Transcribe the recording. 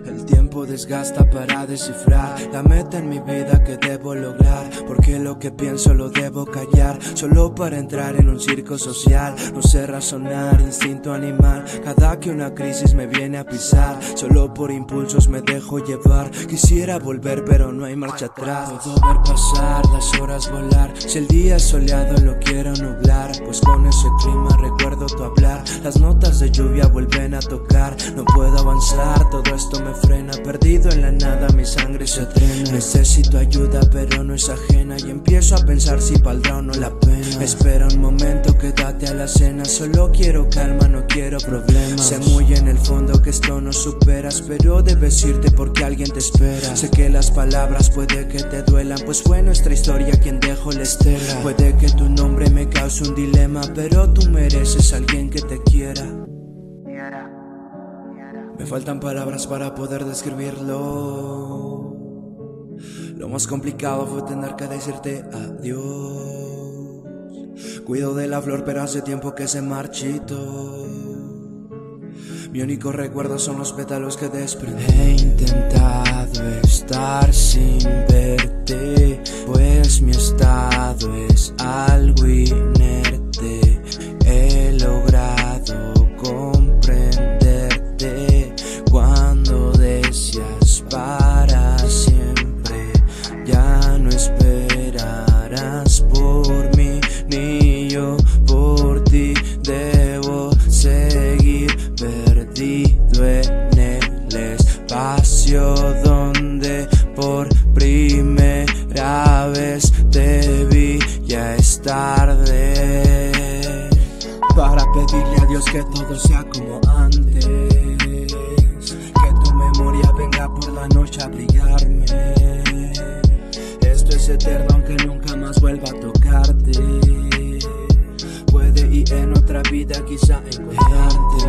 El tiempo desgasta para descifrar la meta en mi vida que debo lograr, porque lo que pienso lo debo callar, solo para entrar en un circo social. No sé razonar, instinto animal, cada que una crisis me viene a pisar, solo por impulsos me dejo llevar. Quisiera volver pero no hay marcha atrás. Puedo ver pasar las horas volar, si el día es soleado lo quiero nublar, pues con ese clima recuerdo tu hablar. Las notas de lluvia vuelven a tocar, no puedo avanzar, todo esto me frena. Perdido en la nada, mi sangre se drena. Necesito ayuda pero no es ajena, y empiezo a pensar si valdrá o no la pena. Espera un momento, quédate a la cena, solo quiero calma, no quiero problemas. Sé muy en el fondo que esto no superas, pero debes irte porque alguien te espera. Sé que las palabras puede que te duelan, pues fue nuestra historia quien dejó la estela. Puede que tu nombre me cause un dilema, pero tú mereces a alguien que te quiera. Me faltan palabras para poder describirlo. Lo más complicado fue tener que decirte adiós. Cuido de la flor pero hace tiempo que se marchitó. Mi único recuerdo son los pétalos que desprendí. He intentado estar sin verte, pues mi estado es algo inerte. He logrado comprenderte cuando decías para siempre. Ya no esperarás por mí, ni yo por ti. Debo seguir perdido en el espacio donde por primera vez te vi. Ya es tarde para pedirle a Dios que todo sea como antes, que tu memoria venga por la noche a brillarme. Esto es eterno aunque nunca más vuelva a tocarte. Puede y en otra vida quizá encontrarte.